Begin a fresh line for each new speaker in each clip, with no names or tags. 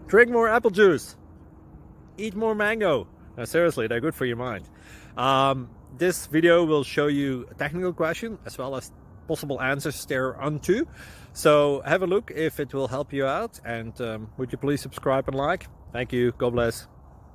Drink more apple juice. Eat more mango. No, seriously, they're good for your mind. This video will show you a technical question as well as possible answers thereunto. So have a look if it will help you out, and would you please subscribe and like? Thank you. God bless.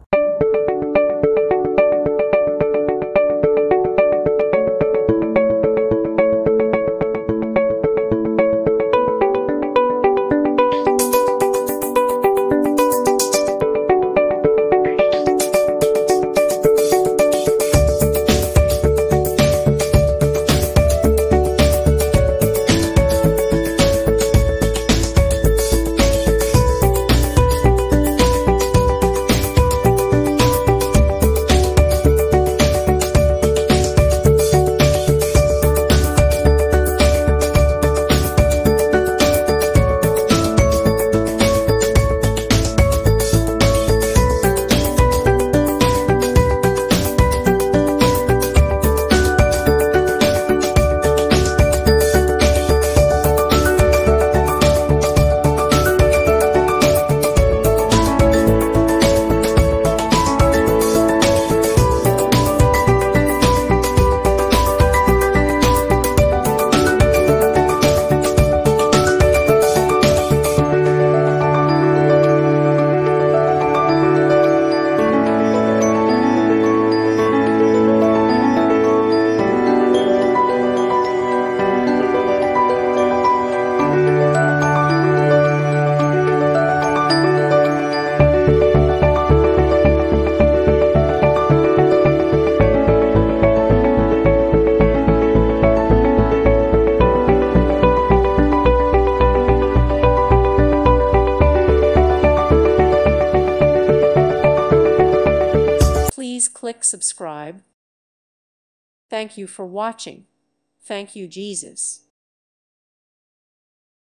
Please click subscribe. Thank you for watching. Thank you, Jesus.